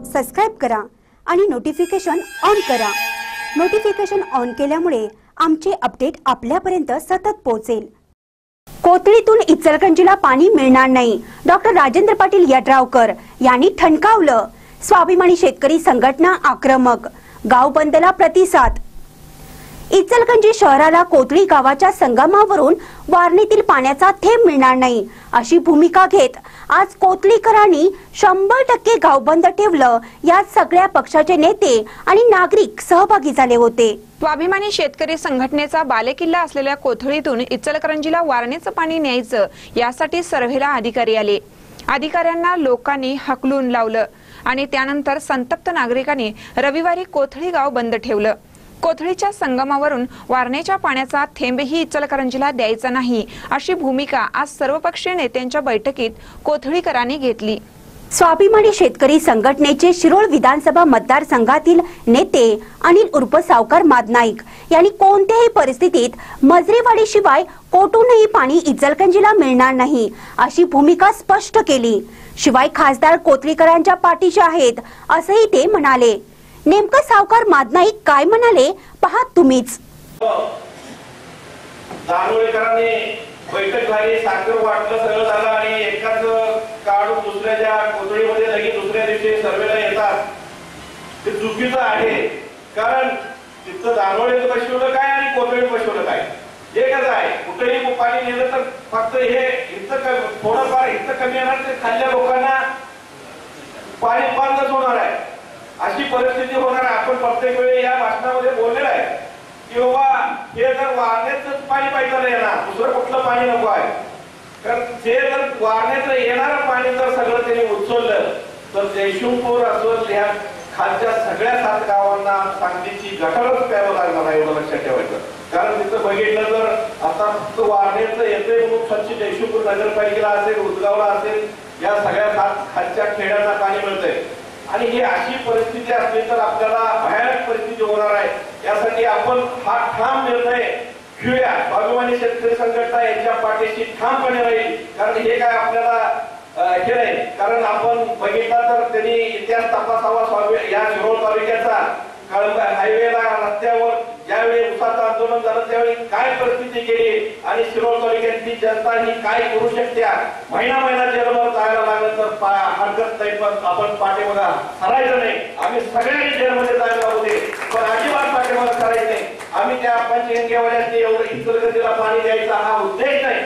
Subscribe करा आणि notification on करा। नोटिफिकेशन ऑन केल्यामुळे आमचे अपडेट आपल्यापर्यंत सतत पोहोचेल। कोथळीतून इचलकरंजीला पाणी मिळणार नाही, डॉक्टर राजेंद्र पाटील यड्रावकर यांनी ठणकावलं। स्वाभिमानी शेतकरी संघटना आक्रमक, गाव बंदला प्रतिसाद। इचलकरंजी शहराला कोथळी गावाच्या संगमावरून वारणीतील पाण्याचा थेंब मिळणार नाही अशी भूमिका घेत आज कोथळीकरांनी 100% गाव बंद ठेवलं। यात सगळ्या पक्षाचे नेते आणि नागरिक सहभागी झाले होते। स्वाभिमानी शेतकरी संघटनेचा बालेकिल्ला असलेल्या कोथळीतून इचलकरंजीला वारणीचं पाणी न्यायचं यासाठी सर्व्हेला अधिकारी आले। अधिकाऱ्यांना लोकांनी हकलून लावलं आणि त्यानंतर संतप्त नागरिकांनी रविवारी कोथळी गाव बंद ठेवलं। कोथळीच्या संगमावरून वारणेच्या पाण्याचा थेंबही इचलकरंजीला द्यायचा नाही अशी भूमिका आज सर्वपक्षीय नेत्यांच्या बैठकीत कोथळीकरांनी घेतली। स्वाभिमानी शेतकरी संघटनेचे शिरोळ विधानसभा मतदारसंघातील नेते अनिल उर्फ सावकार मादनाईक यांनी कोणत्याही परिस्थितीत मजरेवाडीशिवाय कोठूनही पाणी इचलकरंजीला मिळणार नाही अशी भूमिका स्पष्ट केली। शिवाय खासदार कोथळीकरांच्या पाठीशी आहेत असंही ते म्हणाले। नेमकं सावकार मादनाईक काय म्हणाले पहा तुम्हीच। दानोळेकरांनी बैठक झाली, साखर वाटलं, सगळं झालं आणि एकाच काढून दुसऱ्याच्या कोथळीमध्ये लगेच दुसऱ्या दिवशी सर्वेला येतात। ते चुकीचं आहे, कारण तिथं दानोळेचं बसवलं काय आणि कोथळीत बसवलं काय एकच आहे। कुठेही पाणी नेलं तर फक्त हे इथं थोडंफार इथं कमी येणार, ते खाल्ल्या लोकांना पाणी बंदच होणार आहे अशी परिस्थिती होणार। आपण प्रत्येक वेळी या भाषणामध्ये बोललेलं आहे की बाबा हे जर वारणेच पाणी पाहिजे येणार, दुसरं कुठलं पाणी नको आहे। कारण ते जर वारणेचं येणारं पाणी जर सगळं त्यांनी उचललं तर देशमुखपूर असं ह्या खालच्या सगळ्या 7 गावांना सांगलीची गटारच प्यावं लागणार आहे, एवढं लक्षात ठेवायचं। कारण तिथं बघितलं तर आता फक्त वारणेचं येते म्हणून स्वच्छ देशमुखपूर नगरपालिकेला असेल, उदगावला असेल, या सगळ्या 7 खालच्या खेड्यांना पाणी मिळतंय आणि ही अशी परिस्थिती असली तर आपल्याला भयानक परिस्थिती होणार आहे। यासाठी आपण हा ठाम निर्णय घेऊया। स्वाभिमानी शेतकरी संघटना यांच्या पाठीशी ठामपणे राहील, कारण हे काय आपल्याला हे नाही। कारण आपण बघितलं तर त्यांनी इतिहास तपासावा या शिरोळ तालुक्याचा। कळंब हायवेला रस्त्यावर ज्यावेळी उसाचं आंदोलन झालं त्यावेळी काय परिस्थिती केली आणि शिरोळ तालुक्यातली जनता ही काय करू शकते। महिना जेलमध्ये जायला लागलं तर हरकत नाही, पण आपण पाठीमागा हरायचं नाही। आम्ही सगळ्यांनी जेलमध्ये जायला होते, पण अजिबात पाठीमागा करायचं नाही। आम्ही त्या पंचगंगेवाल्यांनी एवढं इचलकरंजीला पाणी द्यायचा हा उद्देश नाही।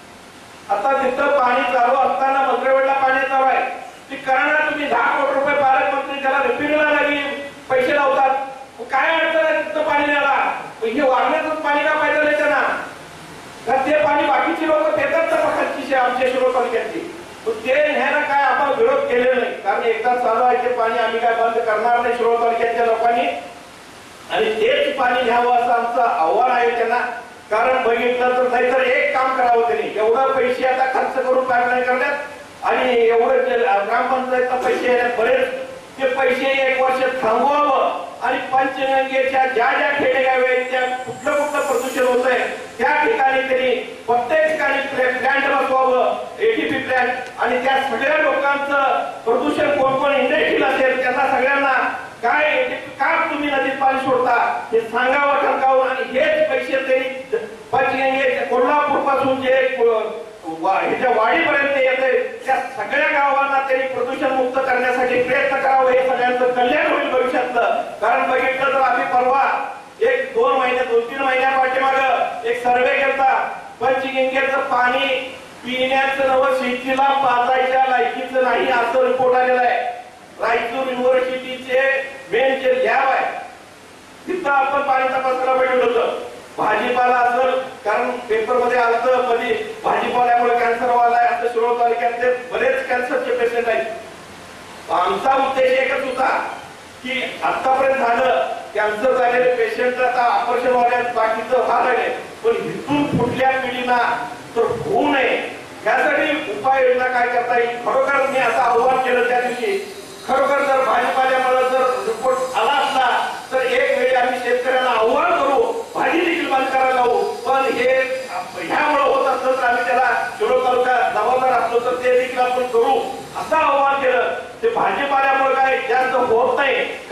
आता तिथं पाणी चालू असताना मंत्रिमंडळाला पाणी चालू आहे, ती करणार तुम्ही 10 कोटी रुपये पालकमंत्री त्याला रिपेअरिंगला लागली पैसे लावतात, काय अडचण आहे तिथं पाणी द्यायला? हे वारण्यातच पाणी का पाहिजे त्यांना? तर ते पाणी बाकीची लोक देतात तर खालची आमच्या शिरोळ तालुक्यातली, ते ह्याला काय आपण विरोध केलेला नाही। कारण एकदा चालू आहे ते पाणी आम्ही काय बंद करणार नाही शिरोळ तालुक्याच्या लोकांनी, आणि तेच पाणी घ्यावं असं आमचं आव्हान आहे त्यांना। कारण बघितलं तर नाहीतर एक काम करावं त्यांनी, एवढं पैसे आता खर्च करून काय नाही करण्यात आणि एवढं ग्रामपंचायतचा पैसे येण्यात बरेच, ते पैसे 1 वर्ष थांबवावं आणि पंचगंगेच्या ज्या खेडेगाव आहेत त्या कुठलं प्रदूषण होत आहे त्या ठिकाणी त्यांनी प्रत्येक ठिकाणी प्लॅन्ट बसवावं, एटीपी प्लॅन्ट, आणि त्या सगळ्या लोकांचं प्रदूषण कोण इंडस्ट्रील असेल त्यांना सगळ्यांना काय का तुम्ही नदीत पाणी सोडता हे सांगावं ठणकावून, आणि हेच पैसे त्यांनी पंचगंगे कोल्हापूर पासून जे ह्याच्या वाडीपर्यंत येते त्या सगळ्या गावांना त्यांनी प्रदूषण मुक्त करण्यासाठी प्रयत्न करावं, हे सगळ्यांचं कल्याण होईल भविष्यातलं। कारण बघितलं तर आम्ही परवा 2 महिने 2-3 महिन्या पाठीमागं एक सर्वे केला, पंचगंगेचं पाणी पिण्याचं नवं शेतीला पाजायच्या लायकीचं नाही असं रिपोर्ट आलेला आहे। रायचूर युनिव्हर्सिटीचे मेन जे लॅब आहे तिथं आपण पाणी तपासायला पाहिजे होतं। भाजीपाला असेल, कारण पेपर मध्ये आलं कधी भाजीपाल्यामुळे कॅन्सर व्हायला असं शिरोळ तालुक्यातले बरेच कॅन्सरचे पेशंट आहेत। आमचा उद्देश एकच होता की आतापर्यंत झालं कॅन्सर झालेले पेशंट आता ऑपरेशन व्हायला बाकीचं व्हायला, पण इथून पुढल्या पिढीला तर होऊ नये यासाठी उपाययोजना काय करता येईल। खरोखर मी असं आव्हान केलं त्या दिवशी, खरोखर जर भाजीपाल्यामुळे जर रिपोर्ट आला असला तर एक वेळी आम्ही शेतकऱ्यांना आव्हान करू, भाजी देखील बंद करायला लावू, पण हे ह्यामुळे होत असलं तर आम्ही त्याला शिरोळ तालुका जबाबदार असलो तर ते देखील आपण करू असं आव्हान केलं। ते भाजीपाल्यामुळे काय जास्त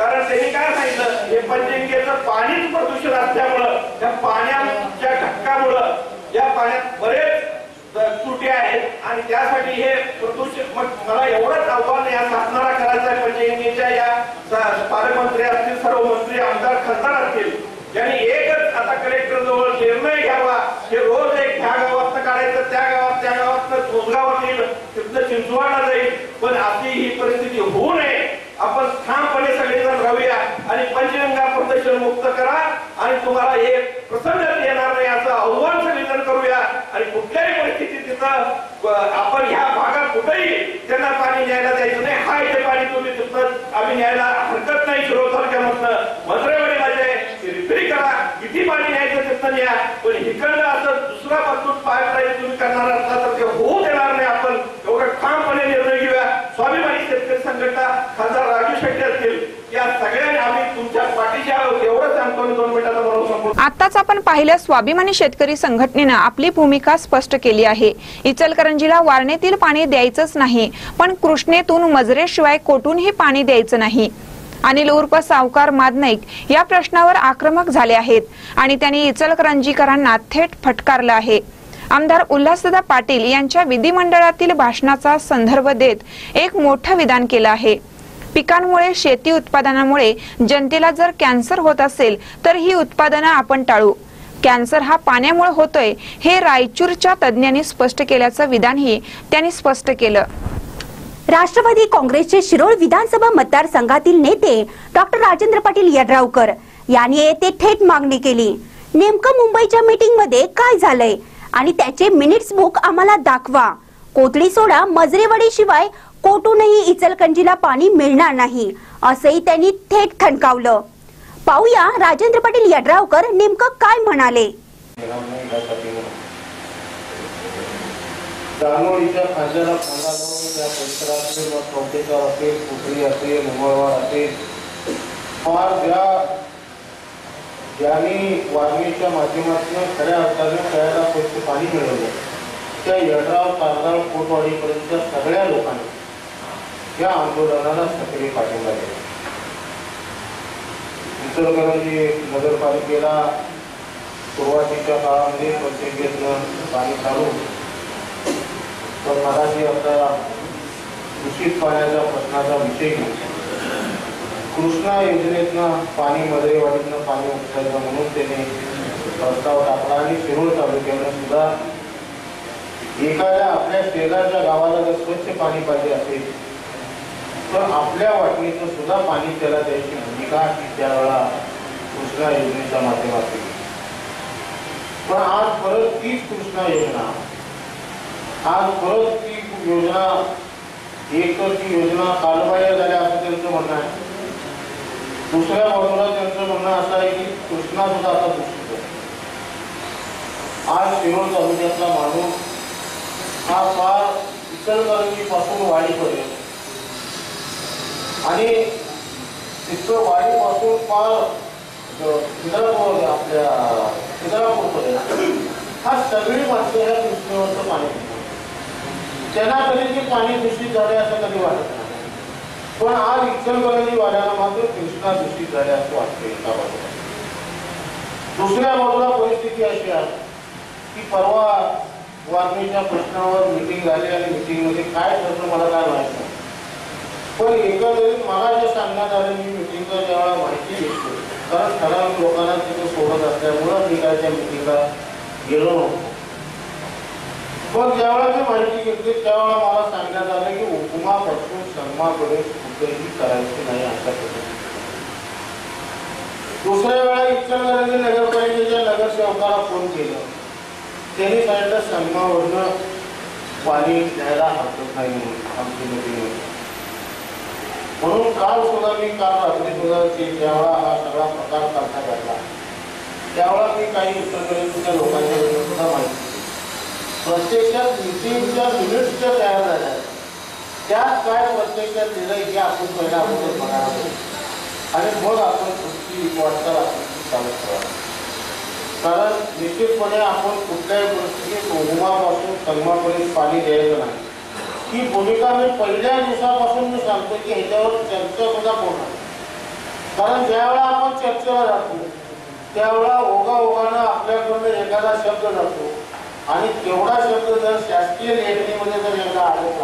कारण त्यांनी काय सांगितलं, हे पंचगंगेचं पाणीच प्रदूषण असल्यामुळं त्या पाण्याच्या घटकामुळं या पाण्यात बरेच त्रुटी आहेत आणि त्यासाठी हे प्रदूषण. मग मला एवढंच आव्हान या शासनाला करायचं आहे, पंचगंगेच्या या पालकमंत्री असतील, सर्व मंत्री, आमदार, खासदार असतील, यांनी एकच आता कलेक्टर जवळ निर्णय घ्यावा. हे रोज एक ह्या गावात काढायचं, त्या गावात कोसगावात येईल, तिथनं चिंचवाडला जाईल, पण अशी ही परिस्थिती होऊ नये. आपण ठामपणे सगळेजण राहूया आणि पंचगंगा प्रदूषण मुक्त करा आणि तुम्हाला एक प्रसन्न येणार नाही असं आव्हान सगळेजण करूया. आणि कुठल्याही परिस्थितीत तिथं आपण ह्या भागात कुठेही त्यांना पाणी न्यायला द्यायचं नाही. हा इथे पाणी तुम्ही तिथं आम्ही न्यायला हरकत नाही. शिरोळ तालुक्यामधनं मधुरेवाडी माझे रिपेरी करा, किती पाणी न्यायचं तिथं न्या, पण इकडनं असं दुसरा पासून पाईपलाईन तुम्ही करणार असला तर ते होऊ देणार नाही. आपण एवढं ठामपणे निर्णय घेऊया. स्वाभिमानी शेतकरी संघटना, खासदार राजू शेट्टी असतील, या सगळ्यांनी आम्ही तुमच्या पाठीशी आहोत एवढं सांगतो. 2 मिनिटाचा मला संपूर्ण. आताच आपण पाहिलं, स्वाभिमानी शेतकरी संघटनेनं आपली भूमिका स्पष्ट केली आहे. इचलकरंजीला वारणेतील पाणी द्यायचंच नाही, पण कृष्णेतून मजरेशिवाय कोठूनही पाणी द्यायचं नाही. अनिल उर्फ सावकार मादनाईक या प्रश्नावर आक्रमक झाले आहेत आणि त्यांनी इचलकरंजीकरांना थेट फटकारलं आहे. आमदार उल्हासदादा पाटील यांच्या विधिमंडळातील भाषणाचा संदर्भ देत एक मोठं विधान केलं आहे. पिकांमुळे, शेती उत्पादनामुळे जनतेला जर कॅन्सर होत असेल तर ही उत्पादनं आपण टाळू. कॅन्सर हा पाण्यामुळे होतोय हे रायचूरच्या तज्ज्ञांनी स्पष्ट केल्याचं विधानही त्यांनी स्पष्ट केलं. राष्ट्रवादी काँग्रेसचे शिरोळ विधानसभा मतदारसंघातील नेते डॉक्टर राजेंद्र पाटील यड्रावकर यांनी येथे थेट मागणी केली. नेमकं मुंबईच्या मीटिंग मध्ये काय झालंय आणि त्याचे मिनिट्स बुक आम्हाला दाखवा. कोथळी सोडा, मजरेवाडी शिवाय कोठूनही इचलकरंजीला पाणी मिळणार नाही असंही त्यांनी थेट ठणकावलं. पाहूया राजेंद्र पाटील यड्रावकर नेमकं काय म्हणाले. दानोळीच्या खांद्याला खांदा लावून त्या परिसरातील कवटेकर असेल, कोथळी असेल, उमरवाड असेल, फार ज्यांनी वारणीच्या माध्यमातून खऱ्या अर्थाने खेळायला स्वच्छ पाणी मिळवलं, त्या यड्राव, तारदाळ, कोटवाडीपर्यंत सगळ्या लोकांनी या आंदोलनाला सक्रिय पाठिंबा दिला. इचलकरंजी नगरपालिकेला सुरुवातीच्या काळामध्ये प्रत्येकेतनं पाणी काढून तर मगाशी आता दूषित पाण्याच्या प्रश्नाचा विषय घेतला. कृष्णा योजनेतनं पाणी, मधरेवाडीतनं पाणी उपसायचं म्हणून त्याने प्रस्ताव टाकला आणि शिरोळ तालुक्यानं सुद्धा एखाद्या आपल्या शेजारच्या गावाला जर स्वच्छ पाणी पाहिजे असेल तर आपल्या वाटणीचं सुद्धा पाणी त्याला द्यायची भूमिका ही त्यावेळेला कृष्णा योजनेच्या माध्यमातून. पण आज परत तीच कृष्णा योजना, आज परत ती योजना, एक तर ती योजना कालबाह्य झाल्या असं त्यांचं म्हणणं आहे. दुसऱ्या बाजूला त्यांचं म्हणणं असं आहे की कृष्णा सुद्धा आता दूषित आहे. आज शिरोळ तालुक्यातला माणूस हा फार इचलकरंजी पासून वाडीपर्यंत आणि तिथं वाडीपासून फार आपल्या इंद्रापूरपर्यंत हा सगळी माणसं ह्या कृष्णेवरचं पाणी पितात. त्यांना कधी ते पाणी दूषित झाले असं कधी वाटत नाही. पण आज इचलकरंजी वाड्याला मात्र कृष्णा दूषित झाले असं वाटतं एका बाजूला. दुसऱ्या बाजूला परिस्थिती अशी आहे की परवा वारणीच्या प्रश्नावर मिटिंग झाली आणि मिटिंग मध्ये काय ठरलं मला काय माहित नाही. पण एकंदरीत मला जे सांगण्यात आलं, मी मिटिंगला ज्यावेळेला माहिती घेतली, कारण ठराविक लोकांना तिथे सोडत असल्यामुळं मी काय त्या मिटिंगला गेलो नव्हतो. पण ज्यावेळेला मी माहिती घेतली त्यावेळेला मला सांगण्यात आलं की उपमापासून सन्मापर्यंत कुठेही करायचे नाही अशा पद्धतीने. दुसऱ्या वेळा इचलकरंजी नगरपालिकेच्या नगरसेवकाला फोन केला, त्यांनी सांगितलं सन्मावरनं पाणी द्यायला हरकत नाही म्हणून आमची मीटिंग. म्हणून काल रात्री सुद्धा ज्यावेळा हा सगळा प्रकार करण्यात आला त्यावेळेला मी काही इचलकरंजीच्या लोकांच्या सुद्धा माहिती प्रत्यक्षात मिटिंगच्या मिनिट्स ज्या तयार झाल्या त्यात काय प्रत्यक्षात दिलंय हे आपण पहिला अगोदर बघायला आणि मग आपण पुढची वाटचाल आपण चालू करावी. कारण निश्चितपणे आपण कुठल्याही परिस्थितीत उगमापासून सन्मापर्यंत पाणी द्यायचं नाही ही भूमिका मी पहिल्या दिवसापासून मी सांगतो की ह्याच्यावर चर्चा सुद्धा होणार. कारण ज्यावेळेला आपण चर्चेला जातो त्यावेळेला ओघाओघानं आपल्याकडून एखादा शब्द जातो आणि तेवढा शब्द जर शासकीय लेखणीमध्ये जर एकदा आढळला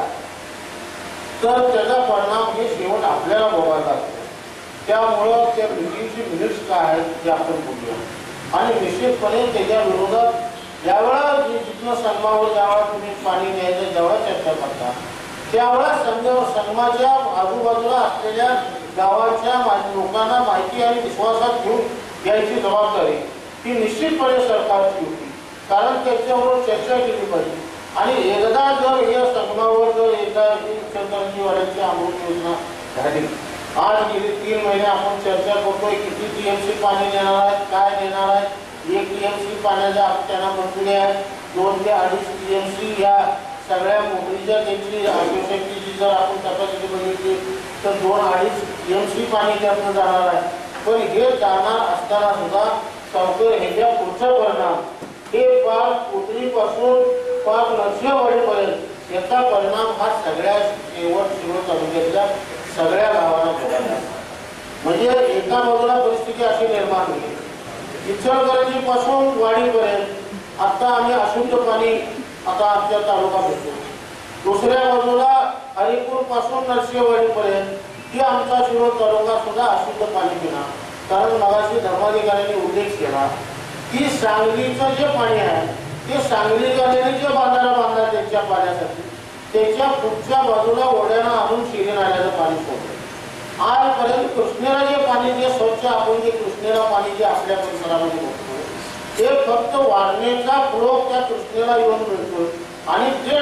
तर त्याचा परिणाम हे शेवट आपल्याला भोगावा लागतो. त्यामुळं त्या मीटिंगची मिनिट्स काय आहेत ते आपण बघूया आणि निश्चितपणे त्याच्या विरोधात ज्यावेळा जिथनं संगमावर ज्यावेळा तुम्ही पाणी न्यायचं जेव्हा चर्चा करता त्यावेळा संगमाच्या आजूबाजूला असलेल्या गावाच्या लोकांना माहिती आणि विश्वासात घेऊन घ्यायची जबाबदारी ही निश्चितपणे सरकारची होती. कारण त्याच्याबरोबर चर्चा केली पाहिजे आणि एकदा जर या संगमावर जर एकदा इचलकरंजी वाड्याची अमृत योजना झाली, आज गेली 3 महिने आपण चर्चा करतोय किती टीएमसी पाणी देणार आहे, काय देणार आहे. 1 टीएमसी पाण्याच्या त्यांना मंजुरी आहे, 2 ते 2.5 टीएमसी या सगळ्या मोटरीच्या त्यांची आवश्यकतेची जर आपण कॅपॅसिटी बघितली तर 2-2.5 टीएमसी पाणी त्यातनं जाणार आहे. पण हे जाणार असताना सुद्धा सावकर ह्याच्या पुढचा परिणाम हे पार कोथळीपासून पार नरसिंहवाडीपर्यंत याचा परिणाम हा सगळ्या शिरोळ तालुक्यातल्या सगळ्या गावांना भोगायला. म्हणजे एका बाजूला परिस्थिती अशी निर्माण होईल, इचलकरंजी पासून वाडीपर्यंत आता आम्ही अशुद्ध पाणी आता आमच्या तालुका भेटतो. दुसऱ्या बाजूला हरिपूर पासून नरसिंहवाडीपर्यंत ही आमचा शिरोळ तालुका सुद्धा अशुद्ध पाणी पिणार. कारण मगाशी धर्माधिकाऱ्यांनी उल्लेख केला की सांगलीचं जे पाणी आहे ते सांगलीकरांनी जे बांधारा बांधला त्यांच्या पाण्यासाठी त्याच्या पुढच्या बाजूला ओढ्यानं आणून शिरी नाल्याचं पाणी सोडलं. आजपर्यंत कृष्णेला जे पाणी जे स्वच्छ आपण जे कृष्णेला पाणी जे आपल्या परिसरामध्ये बघतो ते फक्त वाढण्याचा फ्लो त्या कृष्णेला येऊन मिळतो आणि ते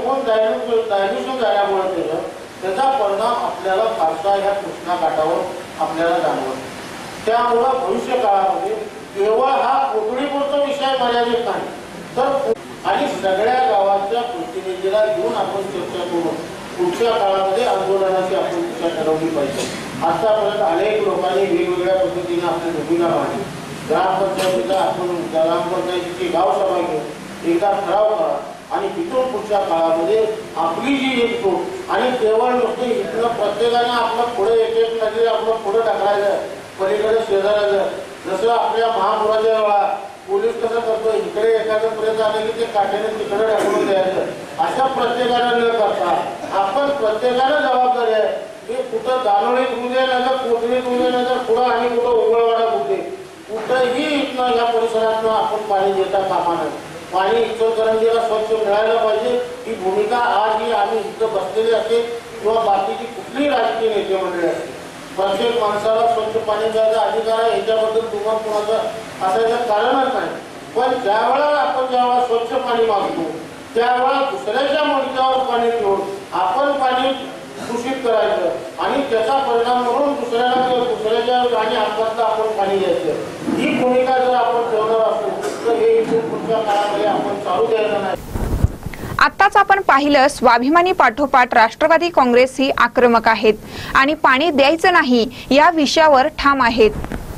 डायल्युशन झाल्यामुळे त्याचा परिणाम आपल्याला फारसा ह्या कृष्णा काठावर आपल्याला जाणवतो. त्यामुळं भविष्य काळामध्ये केवळ हा कोथळीपुरता विषय मर्यादित नाही तर आणि सगळ्या गावाच्या प्रतिनिधीला घेऊन आपण चर्चा करून पुढच्या काळामध्ये आंदोलनाची आपण दिशा ठरवली पाहिजे. आतापर्यंत अनेक लोकांनी वेगवेगळ्या पद्धतीने आपली भूमिका मांडली. ग्रामपंचायतीचा आपण ग्रामपंचायतीची गावसभा घेऊन एकदा ठराव करा आणि तिथून पुढच्या काळामध्ये आपली जी एकजूट आणि केवळ नुसते इथनं प्रत्येकाने आपलं पुढे एक नदी आपलं पुढे टाकायचं पलीकडे शेजाराचं. जसं आपल्या महापुराच्या वेळा पोलीस कसं करतो इकडे एखादं पर्यंत आलं की ते काठ्याने तिकडे ढकलून द्यायचं, अशा प्रत्येकाने न करता आपण प्रत्येकाने जबाबदारी आहे की कुठं दानोळीत होऊ दे नाही तर कोथळीत होऊ दे नाही तर पुढं आणि कुठं उघडवाडा होऊ दे कुठंही इथनं या परिसरातनं आपण पाणी देता कामा नये. पाणी इचलकरंजीला स्वच्छ मिळायला पाहिजे ही भूमिका आज ही आम्ही इथं बसलेली असेल किंवा बाकीची कुठलीही राजकीय नेते मंडळी असतील प्रत्येक माणसाला स्वच्छ पाणी द्यायचा अधिकार आहे. याच्याबद्दल तुम्हाला कुणाचं असायचं कारणच नाही. पण ज्यावेळेला आपण जेव्हा स्वच्छ पाणी मागतो त्यावेळेला दुसऱ्याच्या मडक्यावर पाणी ठेवून आपण पाणी दूषित करायचं आणि त्याचा परिणाम म्हणून दुसऱ्याच्या आणि हातपातला आपण पाणी द्यायचं. ही भूमिका जर आपण ठेवणार असतो तर हे इथून पुढच्या काळामध्ये आपण चालू द्यायचं नाही. आताच आपण पाहिलं स्वाभिमानी पाठोपाठ राष्ट्रवादी काँग्रेस ही आक्रमक आहेत आणि पाणी द्यायचं नाही या विषयावर ठाम आहेत.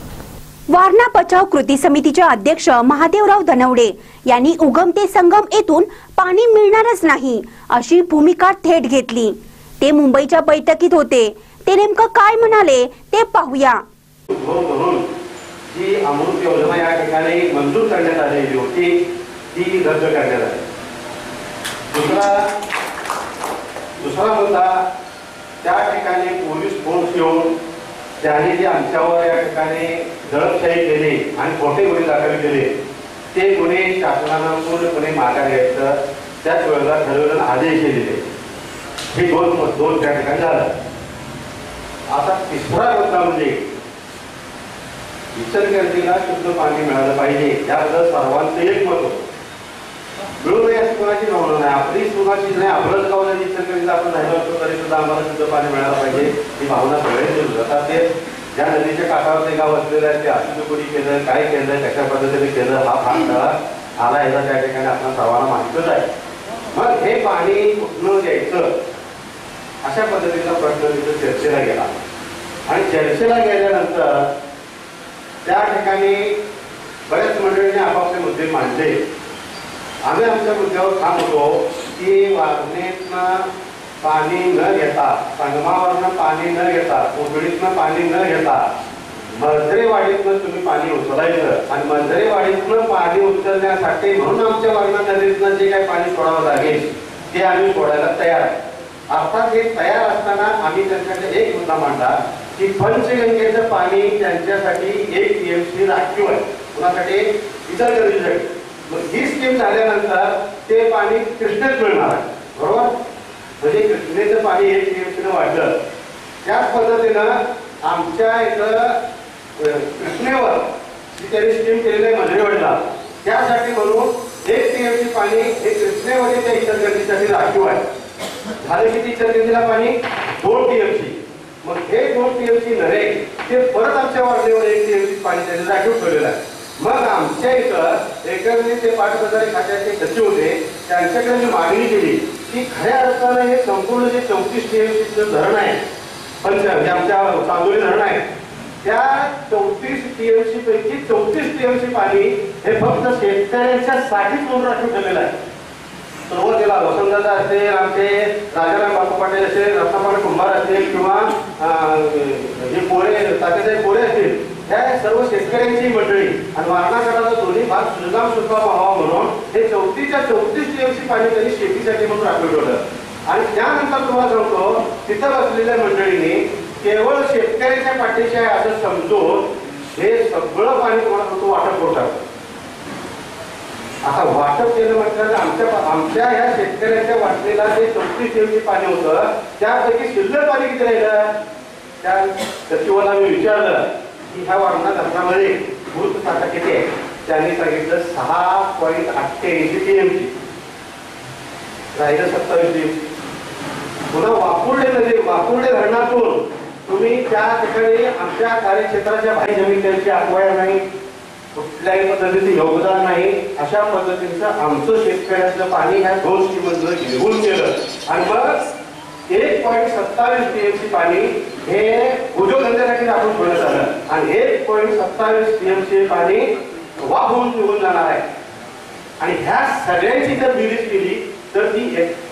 वारणा बचाव कृती समितीचे अध्यक्ष महादेवराव धनवडे यांनी उगम ते संगम येथून पाणी मिळणारच नाही अशी भूमिका थेट घेतली. ते मुंबईच्या बैठकीत होते. ते नेमकं काय म्हणाले ते पाहूया. जी अमृत योजना या ठिकाणी मंजूर करण्यात आलेली होती ती रद्द करण्यात आली. दुसरा मुद्दा त्या ठिकाणी पोलीस फोर्स येऊन त्यांनी जे आमच्यावर या ठिकाणी दडपशाही केली आणि खोटे गुन्हे दाखल केले ते गुन्हे शासनानं पूर्णपणे मागे घ्यायचं त्याच वेळेला ठरवलेला आदेश दिले. हे दोन त्या ठिकाणी झालं. आता तिसरा मुद्दा म्हणजे इचलकरंजीला शुद्ध पाणी मिळालं पाहिजे याबद्दल सर्वांचं एक मत होतं. मिळू नये अशी कोणाची भावना नाही, आपली कोणाची नाही. आपलंच गाव जरी इचलकरंजीला आपण राहिलो असतो तरी सुद्धा आम्हाला शुद्ध पाणी मिळालं पाहिजे ही भावना सगळ्यांची. आता ते ज्या नदीच्या काठावर ते गाव असलेलं आहे ते अशुद्ध कोणी केलं, काय केलं, कशा पद्धतीने केलं हा भाग काळा आला याचा त्या ठिकाणी आपण सर्वांना माहितच आहे. मग हे पाणी कुठून द्यायचं अशा पद्धतीचा प्रश्न तिथं चर्चेला गेला आणि चर्चेला गेल्यानंतर त्या ठिकाणी बऱ्याच मंडळींनी आपापले मुद्दे मांडले. आम्ही आमच्या मुद्द्यावर ठाम होतो की वारणेतनं पाणी न घेता, संगमावरनं पाणी न घेता, कोथळीतनं पाणी न घेता मंजरेवाडीतनं तुम्ही पाणी उचलायचं आणि मंजरेवाडीतनं पाणी उचलण्यासाठी म्हणून आमच्या वारणा नदीतनं जे काही पाणी सोडावं लागेल ते आम्ही सोडायला तयार आहे. अर्थात हे तयार असताना आम्ही त्यांच्याकडे एक मुद्दा मांडला की पंचगंगेचं पाणी त्यांच्यासाठी 1 TMC राखीव आहे, कुणासाठी? इचलकरंजीसाठी. मग ही स्कीम झाल्यानंतर ते पाणी कृष्णेत मिळणार आहे, बरोबर? म्हणजे कृष्णेचं पाणी 1 TMC ने वाढलं. त्याच पद्धतीनं आमच्या इथं कृष्णेवर त्यांनी स्कीम केलेलं आहे मंजरेवाडीला, त्यासाठी म्हणून 1 TMC पाणी हे कृष्णेमध्ये त्या इचलकरंजीसाठी राखीव आहे. झाले किती इचलकरंजीला पाणी? 2 TMC. मग हे 2 TMC नव्हे, ते परत आमच्या वाढलेवर 1 TMC पाणी त्यांनी राखीव ठेवलेलं आहे. मग आमच्या इथं एकरणी ते पाटबंधारे खात्याचे सचिव होते, त्यांच्याकडे मी मागणी केली की खऱ्या अर्थानं हे संपूर्ण जे 34 TMC धरण आहे, आमच्या चांदोली धरण आहे, त्या 34 TMC पैकी 34 TMC पाणी हे फक्त शेतकऱ्यांच्यासाठीच म्हणून राखीव ठेवलेलं आहे. सुरुवातीला वसंतदादा असेल, आमचे राजाराम बापू पाटील असेल, रत्नापाल कुंभार असेल किंवा जे पोरे तात्यासाहेब पोरे असतील, ह्या सर्व शेतकऱ्यांची मंडळी आणि वारणा गटाचा दोन्ही भाग सुजलाम सुफलाम व्हावा म्हणून हे 34 TMC पाणी त्यांनी शेतीसाठी म्हणून राखीव ठेवलं. आणि त्यानंतर तुम्हाला सांगतो, तिथं बसलेल्या मंडळींनी केवळ शेतकऱ्याच्या पाठीशी आहे असं समजून हे सगळं पाणी तुम्हाला सांगतो वाटप करू टाकलं. आता वाटप केलं म्हटलं आमच्या ह्या शेतकऱ्यांच्या वाटणीला जे 34 TMC पाणी होतं, त्यापैकी शिल्लक पाणी किती राहिलं? त्या सचिवाला मी विचारलं की ह्या वारणा धरणामध्ये भूत साठा किती आहे? त्यांनी सांगितलं 6.88 TMC. राहिलं 27 TMC. पुन्हा वाकुर्डे धरणातून तुम्ही त्या ठिकाणी आमच्या कार्यक्षेत्राच्या बाहेर जमीन त्यांची अक्वायर नाही, कुठल्याही पद्धतीचं योगदान नाही, अशा पद्धतीचं आमचं शेतकऱ्याचं पाणी ह्या 2 स्कीममधलं घेऊन गेलं. आणि मग 1.27 TMC पाणी हे उद्योगधंद्यासाठी आपण ठेवण्यात आलं आणि 1.27 TMC पाणी वाहून निघून जाणार आहे. आणि ह्या सगळ्यांची जर बेरीज केली तर ती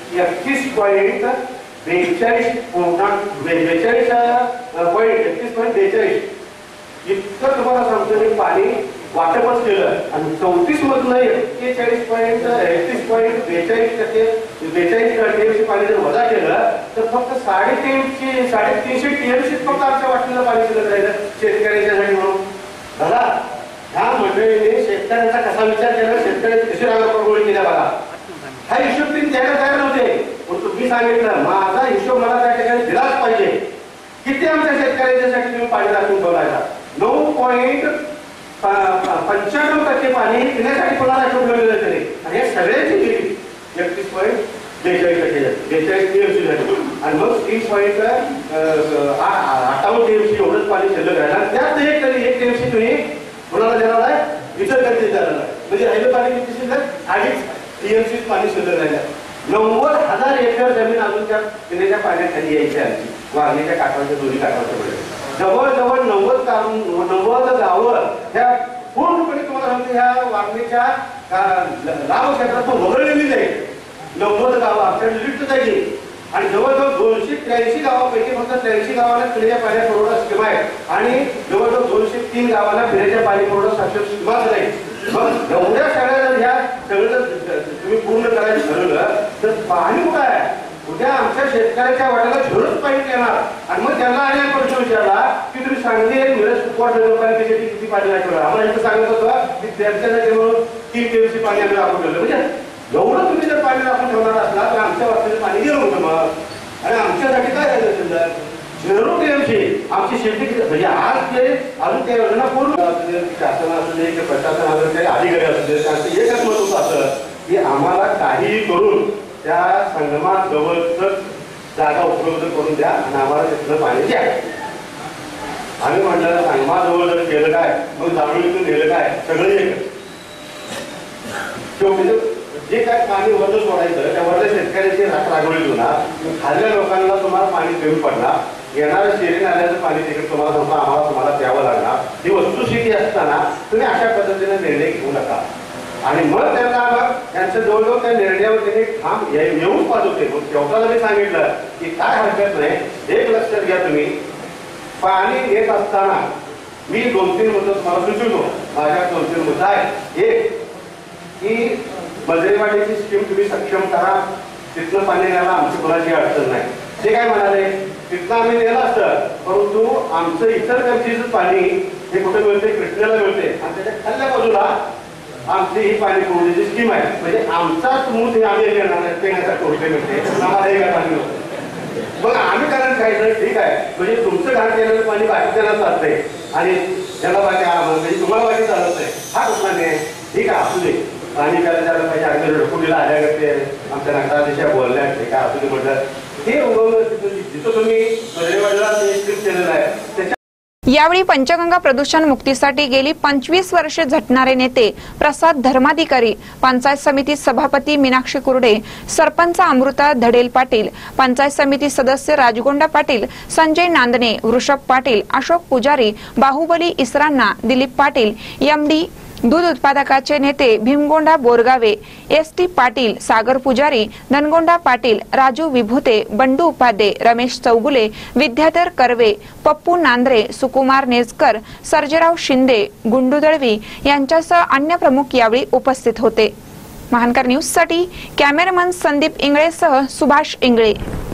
31.42 इतकं तुम्हाला सांगतो मी पाणी वाटपच केलं. आणि 34 मधलं 41.32% TMC पाणी जर वजा केलं तर फक्त 350 TMC फक्त आमच्या वाटणीला पाणी शिल्लक राहिलं शेतकऱ्यांच्यासाठी म्हणून. बघा, ह्या मंडळीने शेतकऱ्यांचा कसा विचार केला, शेतकऱ्यांची कशी रांगोळी केल्या बघा. हा हिशोब तुम्ही द्यायला तयार नव्हते, पण तुम्ही सांगितलं माझा हिशोब मला त्या ठिकाणी दिलाच पाहिजे. किती आमच्या शेतकऱ्यांच्यासाठी तुम्ही पाणी राखून बघायला? 9.95% पाणी पिण्यासाठी कोणाला ठेवलेलं तरी, आणि हे सगळ्यांची गेली 31.42 TMC झाली. आणि मग 30.58 TMC एवढंच पाणी शिल्लक राहिलं. त्यात 1 TMC तुम्ही कोणाला देणार आहे? इचलकरंजी देणार आहे. म्हणजे राहिलं पाणी किती शिल्लक? 2.5 TMC पाणी शिल्लक राहिलं. 90,000 एकर जमीन अजून त्या पिण्याच्या पाण्याखाली यायची आहे. वारणीच्या काठावरच्या दोन्ही काठावरच्या मध्ये जवळजवळ 90 गावं ह्या पूर्णपणे तुम्हाला सांगतो ह्या वारणीच्या गाव क्षेत्रातून वगळलेली जाईल. 90 गावं आपल्या लिस्ट जाईल. आणि जवळजवळ 283 गावापैकी फक्त 83 गावांना पिण्याच्या पाणी पुरवठा स्कीम आहे आणि जवळजवळ 203 गावांना पिण्याच्या पाणी पुरवठा शाश्वत स्कीमच नाही. मग एवढ्या सगळ्या ह्या सगळं तुम्ही पूर्ण करायचं ठरवलं तर पाणी कुठं आहे? उद्या आमच्या शेतकऱ्याच्या वाट्याला झिरोच पाणी येणार. आणि मग त्यांना आणि प्रश्न विचारला की तुम्ही सांगते मिरज कुपवाड नगरपालिकेसाठी किती पाणी राखलं? आम्हाला इथं सांगत होतं की त्यांच्यासाठी म्हणून 3 TMC पाणी आम्ही राखून ठेवलं. म्हणजे एवढं तुम्ही जर पाणी राखून ठेवणार असला तर आमच्या वाट्याचं पाणी गेलं होतं मग. आणि आमच्यासाठी काय झालं शिल्लक? 0 TMC. आमची शेती म्हणजे आज ते अजून त्या योजना पूर्ण शासन असू दे किंवा प्रशासन असू दे, अधिकारी असू दे, त्यांचं एकच मत होतं असं की आम्हाला काहीही करून त्या संगमात जवळच जागा उपलब्ध करून द्या आणि आम्हाला तिथलं पाणी द्या. आम्ही म्हटलं संगमाजवळ जर केलं काय, मग जांभळीतून नेलं काय, सगळं एक. जे काय पाणी वरच सोडायचं त्या वरल्या शेतकऱ्याची रांगोळी होणार, खाल्ल्या लोकांना तुम्हाला पाणी कमी पडणार, येणाऱ्या शेरी नाल्याचं पाणी तिकडे तुम्हाला तुम्हाला द्यावं लागणार. ही वस्तुस्थिती असताना तुम्ही अशा पद्धतीने निर्णय घेऊ नका. आणि मग त्यांना त्यांच्या जवळजवळ त्या निर्णयावर त्यांनी ठाम येऊच पाहत होते. मग शेवटाला मी सांगितलं की काय हरकत नाही, एक लक्षात घ्या तुम्ही, पाणी येत असताना मी 2-3 मुद्दे तुम्हाला सुचवतो. माझ्या 2-3 मुद्दे आहेत. एक की बजरेवाडीची स्कीम तुम्ही सक्षम करा, तिथनं पाणी न्यायला आमची कोणाची अडचण नाही. ते काय म्हणाले, तिथनं आम्ही नेलं असतं, परंतु आमचं इचलकरंजीचं पाणी हे कुठे मिळते, कृष्णेला मिळते आणि त्याच्या खाल्ल्या बाजूला आमची ही पाणी पुरवठ्याची स्कीम आहे. म्हणजे आमचा मूळ हे आम्ही पिण्यासाठी पुरवठे मिळते, आम्हाला हे काय पाणी मिळतं. मग आम्ही कारण काय ठीक आहे, म्हणजे तुमचं घाण केलेलं पाणी बाकीच्याला चालतंय आणि त्याला बाकी म्हणजे तुम्हाला बाकी चालत नाही, हा कुठला नाही. ठीक आहे, असू दे, पाणी प्यायला जायला पाहिजे. अगदी रडकुडीला आल्या करते आमच्या नगराध्यक्षा बोलल्या ते काय असू दे म्हटलं. हे जिथं तुम्ही बजरेवाडीला स्कीम केलेलं आहे त्याच्या यावेळी पंचगंगा प्रदूषण मुक्तीसाठी गेली 25 वर्षे झटणारे नेते प्रसाद धर्माधिकारी, पंचायत समिती सभापती मीनाक्षी कुर्डे, सरपंच अमृता धडेल पाटील, पंचायत समिती सदस्य राजगोंडा पाटील, संजय नांदणे, वृषभ पाटील, अशोक पुजारी, बाहुबली इसरांना, दिलीप पाटील, एमडी दूध उत्पादकाचे नेते भीमगोंडा बोरगावे, एसटी पाटील, सागर पुजारी, धनगोंडा पाटील, राजू विभूते, बंडू उपाध्ये, रमेश चौगुले, विद्याधर कर्वे, पप्पू नांद्रे, सुकुमार नेजकर, सर्जेराव शिंदे, गुंडू दळवी यांच्यासह अन्य प्रमुख यावेळी उपस्थित होते. महानकर न्यूज साठी कॅमेरामन संदीप इंगळेसह सुभाष इंगळे.